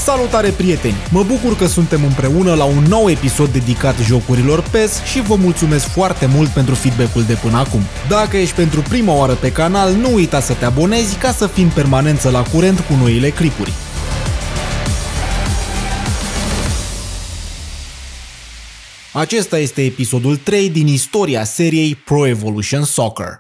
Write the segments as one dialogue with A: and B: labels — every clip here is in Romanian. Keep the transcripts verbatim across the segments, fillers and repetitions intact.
A: Salutare prieteni! Mă bucur că suntem împreună la un nou episod dedicat jocurilor P E S și vă mulțumesc foarte mult pentru feedback-ul de până acum. Dacă ești pentru prima oară pe canal, nu uita să te abonezi ca să fii în permanență la curent cu noile clipuri. Acesta este episodul trei din istoria seriei Pro Evolution Soccer.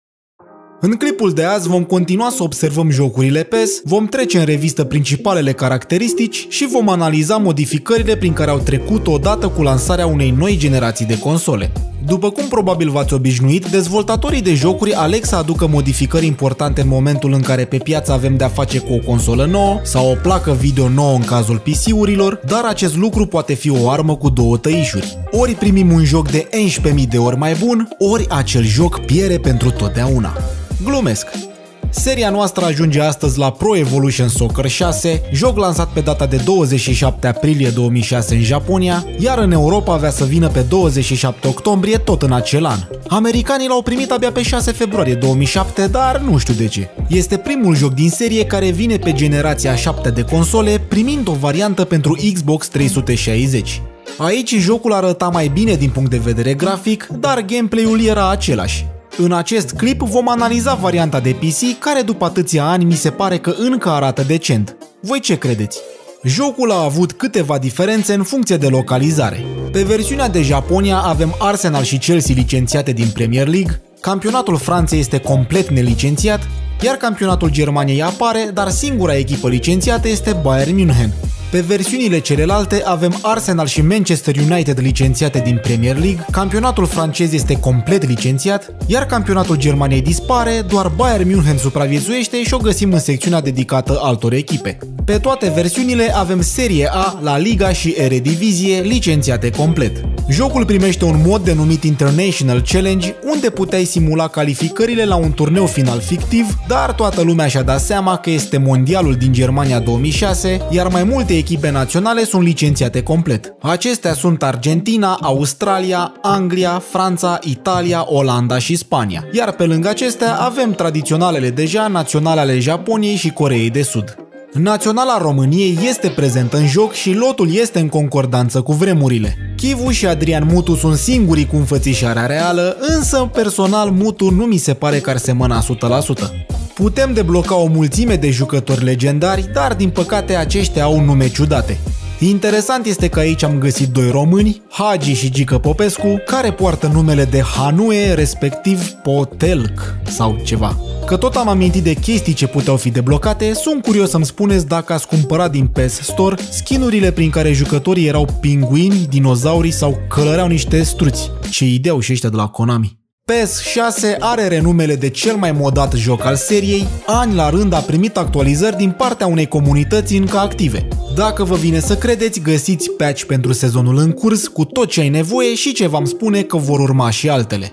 A: În clipul de azi vom continua să observăm jocurile P E S, vom trece în revistă principalele caracteristici și vom analiza modificările prin care au trecut odată cu lansarea unei noi generații de console. După cum probabil v-ați obișnuit, dezvoltatorii de jocuri aleg să aducă modificări importante în momentul în care pe piață avem de-a face cu o consolă nouă sau o placă video nouă în cazul P C-urilor, dar acest lucru poate fi o armă cu două tăișuri. Ori primim un joc de unsprezece mii de ori mai bun, ori acel joc pierde pentru totdeauna. Glumesc! Seria noastră ajunge astăzi la Pro Evolution Soccer șase, joc lansat pe data de douăzeci și șapte aprilie două mii șase în Japonia, iar în Europa avea să vină pe douăzeci și șapte octombrie tot în acel an. Americanii l-au primit abia pe șase februarie două mii șapte, dar nu știu de ce. Este primul joc din serie care vine pe generația șapte de console, primind o variantă pentru Xbox trei sute șaizeci. Aici jocul arăta mai bine din punct de vedere grafic, dar gameplay-ul era același. În acest clip vom analiza varianta de P C, care după atâția ani mi se pare că încă arată decent. Voi ce credeți? Jocul a avut câteva diferențe în funcție de localizare. Pe versiunea de Japonia avem Arsenal și Chelsea licențiate din Premier League, campionatul Franței este complet nelicențiat, iar campionatul Germaniei apare, dar singura echipă licențiată este Bayern München. Pe versiunile celelalte avem Arsenal și Manchester United licențiate din Premier League, campionatul francez este complet licențiat, iar campionatul Germaniei dispare, doar Bayern München supraviețuiește și o găsim în secțiunea dedicată altor echipe. Pe toate versiunile avem Serie A, La Liga și Eredivisie licențiate complet. Jocul primește un mod denumit International Challenge, unde puteai simula calificările la un turneu final fictiv, dar toată lumea și-a dat seama că este mondialul din Germania două mii șase, iar mai multe echipe naționale sunt licențiate complet. Acestea sunt Argentina, Australia, Anglia, Franța, Italia, Olanda și Spania. Iar pe lângă acestea avem tradiționalele deja naționale ale Japoniei și Coreei de Sud. Naționala României este prezentă în joc și lotul este în concordanță cu vremurile. Chivu și Adrian Mutu sunt singurii cu înfățișarea reală, însă personal Mutu nu mi se pare că ar semăna o sută la sută. Putem debloca o mulțime de jucători legendari, dar din păcate aceștia au nume ciudate. Interesant este că aici am găsit doi români, Hagi și Gică Popescu, care poartă numele de Hanue, respectiv Potelc sau ceva. Că tot am amintit de chestii ce puteau fi deblocate, sunt curios să-mi spuneți dacă ați cumpărat din P E S Store skin-urile prin care jucătorii erau pinguini, dinozauri sau călăreau niște struți. Ce idee au și ăștia de la Konami. P E S șase are renumele de cel mai modat joc al seriei, ani la rând a primit actualizări din partea unei comunități încă active. Dacă vă vine să credeți, găsiți patch pentru sezonul în curs cu tot ce ai nevoie și ce v-am spune că vor urma și altele.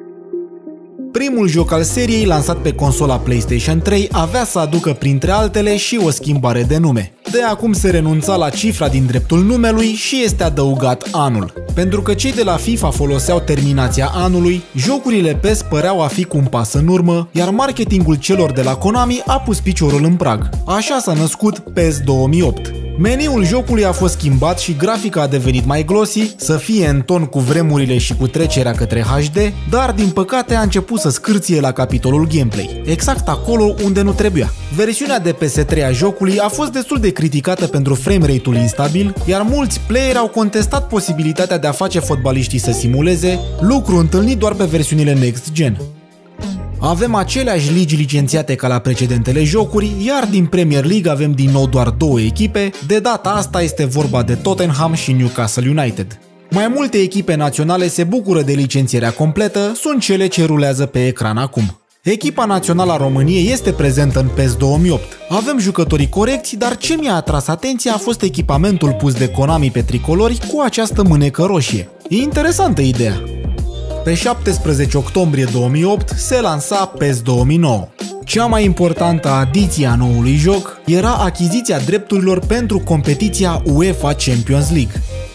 A: Primul joc al seriei, lansat pe consola PlayStation trei, avea să aducă printre altele și o schimbare de nume. De acum se renunța la cifra din dreptul numelui și este adăugat anul. Pentru că cei de la FIFA foloseau terminația anului, jocurile P E S păreau a fi cu un pas în urmă, iar marketingul celor de la Konami a pus piciorul în prag. Așa s-a născut P E S două mii opt. Meniul jocului a fost schimbat și grafica a devenit mai glossy, să fie în ton cu vremurile și cu trecerea către H D, dar din păcate a început să scârție la capitolul gameplay, exact acolo unde nu trebuia. Versiunea de P S trei a jocului a fost destul de criticată pentru framerate-ul instabil, iar mulți playeri au contestat posibilitatea de a face fotbaliștii să simuleze, lucru întâlnit doar pe versiunile Next Gen. Avem aceleași ligi licențiate ca la precedentele jocuri, iar din Premier League avem din nou doar două echipe, de data asta este vorba de Tottenham și Newcastle United. Mai multe echipe naționale se bucură de licențierea completă, sunt cele ce rulează pe ecran acum. Echipa națională a României este prezentă în P E S două mii opt. Avem jucătorii corecți, dar ce mi-a atras atenția a fost echipamentul pus de Konami pe tricolori cu această mânecă roșie. E interesantă ideea. Pe șaptesprezece octombrie două mii opt se lansa P E S două mii nouă. Cea mai importantă adiție a noului joc era achiziția drepturilor pentru competiția UEFA Champions League.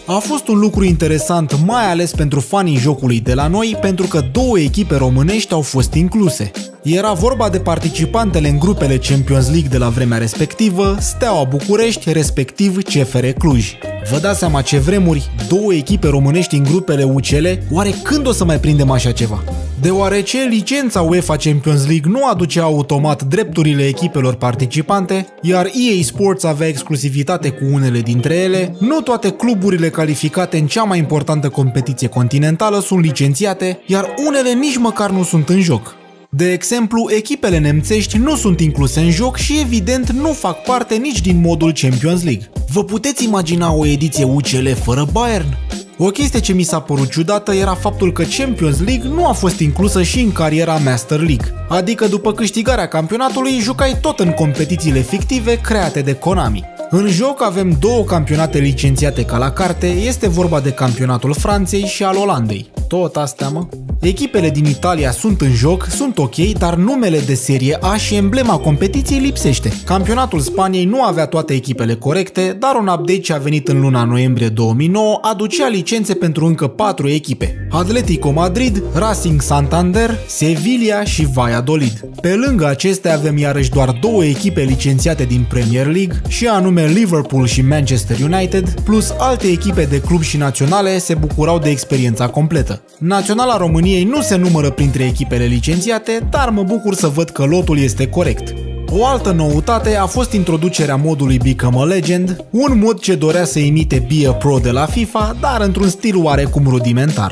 A: A fost un lucru interesant, mai ales pentru fanii jocului de la noi, pentru că două echipe românești au fost incluse. Era vorba de participantele în grupele Champions League de la vremea respectivă, Steaua București, respectiv C F R Cluj. Vă dați seama ce vremuri, două echipe românești în grupele U C L? Oare când o să mai prindem așa ceva? Deoarece licența UEFA Champions League nu aducea automat drepturile echipelor participante, iar E A Sports avea exclusivitate cu unele dintre ele, nu toate cluburile calificate în cea mai importantă competiție continentală sunt licențiate, iar unele nici măcar nu sunt în joc. De exemplu, echipele nemțești nu sunt incluse în joc și evident nu fac parte nici din modul Champions League. Vă puteți imagina o ediție U C L fără Bayern? O chestie ce mi s-a părut ciudată era faptul că Champions League nu a fost inclusă și în cariera Master League, adică după câștigarea campionatului jucai tot în competițiile fictive create de Konami. În joc avem două campionate licențiate ca la carte, este vorba de campionatul Franței și al Olandei. Tot astea, mă? Echipele din Italia sunt în joc, sunt ok, dar numele de serie A și emblema competiției lipsește. Campionatul Spaniei nu avea toate echipele corecte, dar un update ce a venit în luna noiembrie două mii nouă aducea licențe pentru încă patru echipe: Atletico Madrid, Racing Santander, Sevilla și Valladolid. Pe lângă acestea avem iarăși doar două echipe licențiate din Premier League, și anume Liverpool și Manchester United, plus alte echipe de club și naționale se bucurau de experiența completă. Naționala României nu se numără printre echipele licențiate, dar mă bucur să văd că lotul este corect. O altă noutate a fost introducerea modului Become a Legend, un mod ce dorea să imite Be a Pro de la FIFA, dar într-un stil oarecum rudimentar.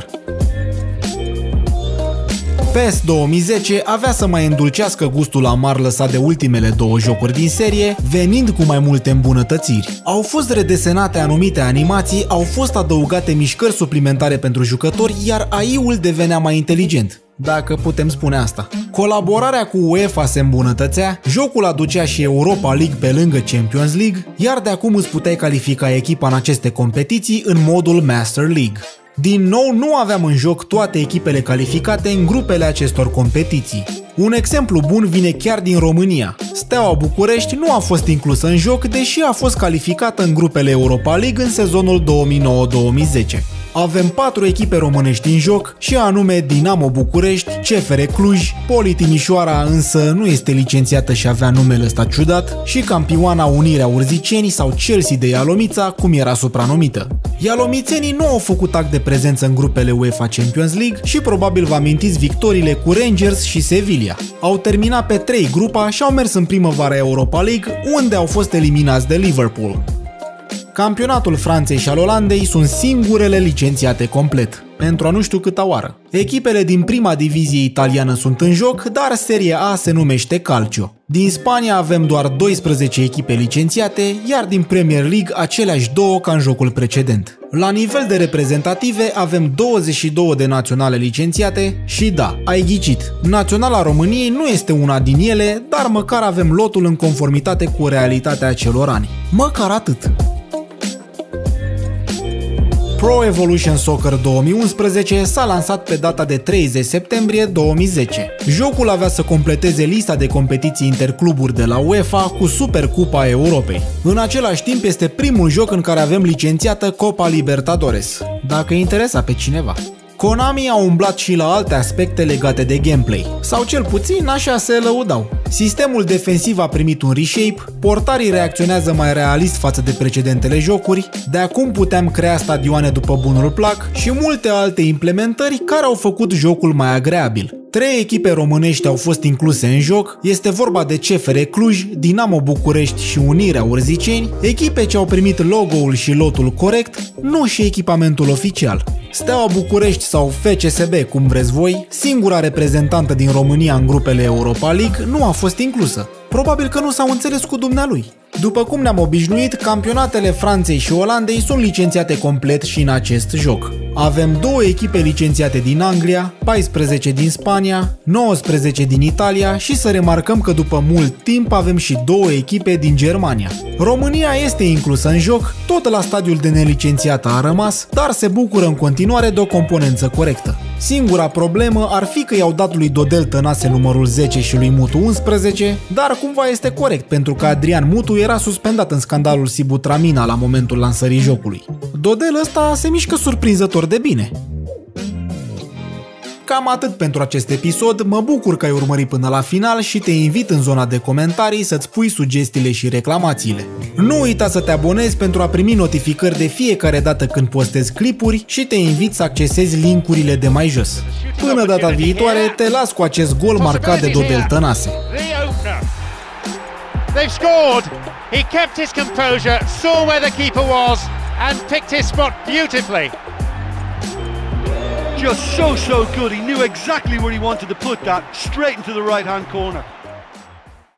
A: P E S două mii zece avea să mai îndulcească gustul amar lăsat de ultimele două jocuri din serie, venind cu mai multe îmbunătățiri. Au fost redesenate anumite animații, au fost adăugate mișcări suplimentare pentru jucători, iar A I-ul devenea mai inteligent, dacă putem spune asta. Colaborarea cu UEFA se îmbunătățea, jocul aducea și Europa League pe lângă Champions League, iar de acum îți puteai califica echipa în aceste competiții în modul Master League. Din nou, nu aveam în joc toate echipele calificate în grupele acestor competiții. Un exemplu bun vine chiar din România. Steaua București nu a fost inclusă în joc, deși a fost calificată în grupele Europa League în sezonul două mii nouă două mii zece. Avem patru echipe românești în joc, și anume Dinamo București, C F R Cluj, Poli Timișoara însă nu este licențiată și avea numele ăsta ciudat, și campioana Unirea Urziceni sau Chelsea de Ialomița, cum era supranumită. Ialomițenii nu au făcut act de prezență în grupele UEFA Champions League și probabil vă amintiți victoriile cu Rangers și Sevilla. Au terminat pe trei grupa și au mers în primăvara Europa League, unde au fost eliminați de Liverpool. Campionatul Franței și al Olandei sunt singurele licențiate complet, pentru a nu știu câta oară. Echipele din prima divizie italiană sunt în joc, dar Serie A se numește Calcio. Din Spania avem doar douăsprezece echipe licențiate, iar din Premier League aceleași două ca în jocul precedent. La nivel de reprezentative avem douăzeci și două de naționale licențiate și da, ai ghicit, Naționala României nu este una din ele, dar măcar avem lotul în conformitate cu realitatea acelor ani. Măcar atât. Pro Evolution Soccer două mii unsprezece s-a lansat pe data de treizeci septembrie două mii zece. Jocul avea să completeze lista de competiții intercluburi de la UEFA cu Supercupa Europei. În același timp este primul joc în care avem licențiată Copa Libertadores, dacă interesa pe cineva. Konami a umblat și la alte aspecte legate de gameplay, sau cel puțin așa se lăudau. Sistemul defensiv a primit un reshape, portarii reacționează mai realist față de precedentele jocuri, de acum puteam crea stadioane după bunul plac și multe alte implementări care au făcut jocul mai agreabil. Trei echipe românești au fost incluse în joc, este vorba de C F R Cluj, Dinamo București și Unirea Urziceni, echipe ce au primit logo-ul și lotul corect, nu și echipamentul oficial. Steaua București sau F C S B, cum vreți voi, singura reprezentantă din România în grupele Europa League, nu a fost inclusă. Probabil că nu s-au înțeles cu dumnealui. După cum ne-am obișnuit, campionatele Franței și Olandei sunt licențiate complet și în acest joc. Avem două echipe licențiate din Anglia, paisprezece din Spania, nouăsprezece din Italia și să remarcăm că după mult timp avem și două echipe din Germania. România este inclusă în joc, tot la stadiul de nelicențiată a rămas, dar se bucură în continuare de o componență corectă. Singura problemă ar fi că i-au dat lui Dodel Tănase numărul zece și lui Mutu unsprezece, dar cumva este corect pentru că Adrian Mutu era suspendat în scandalul Sibutramina la momentul lansării jocului. Dodel ăsta se mișcă surprinzător de bine. Cam atât pentru acest episod, mă bucur că ai urmărit până la final și te invit în zona de comentarii să-ți pui sugestiile și reclamațiile. Nu uita să te abonezi pentru a primi notificări de fiecare dată când postez clipuri și te invit să accesezi linkurile de mai jos. Până data viitoare, te las cu acest gol marcat de Dodel Tănase.
B: They've scored! He kept his composure, saw where the keeper was and picked his spot beautifully.
C: Just so, so good. He knew exactly where he wanted to put that, straight into the right-hand corner.